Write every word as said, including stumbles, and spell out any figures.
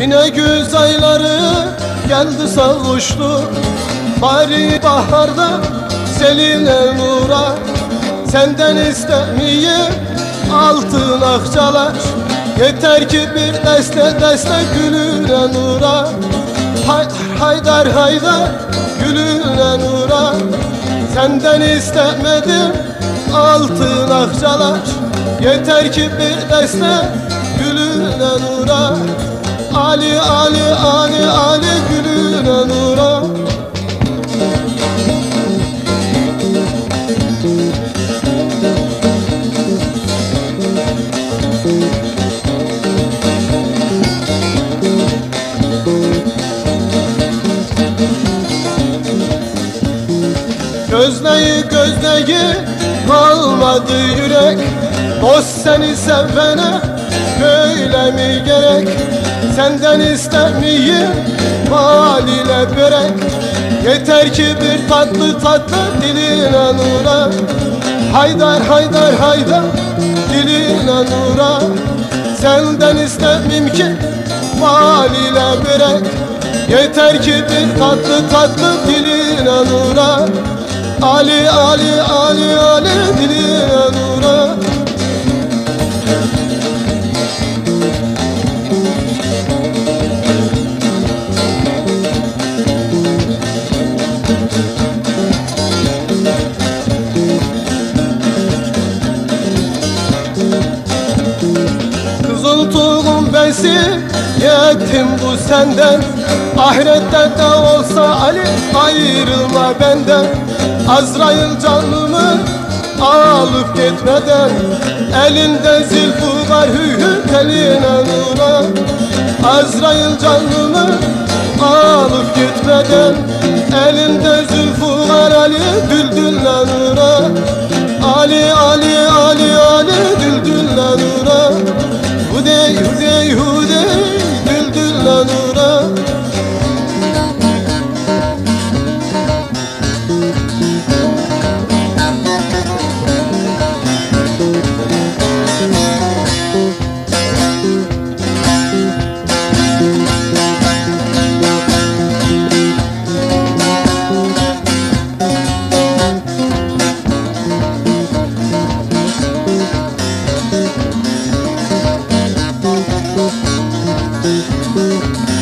Yine güz ayları geldi savuştu, bari baharda seline nura. Senden istemeyim altın akçalar, yeter ki bir deste deste gülüne nura. Haydar haydar haydar gülüne nura. Senden istemedim altın akçalar, yeter ki bir deste gülüne nura. Ali Ali Ali Ali gülüne nura. Gözleyi gözleyi kalmadı yürek, dost seni sevene böyle mi gerek? Senden istemeyim bal ile börek, yeter ki bir tatlı tatlı diline nura. Haydar haydar haydar diline nura. Senden istemeyim ki bal ile börek, yeter ki bir tatlı tatlı diline nura. Ali Ali Ali Ali diline nura. Kızıl tuğum besi yetim bu senden, ahirette de olsa Ali ayrılma benden. Azrail canımı alıp gitmeden, elinde zilfu var hü hü teline nura. Azrail canımı alıp gitmeden, elinde zülfü var Ali düldülle nura. Ali Ali Ali Ali düldülle nura. Hudey hudey hudey düldülle nura. Müzik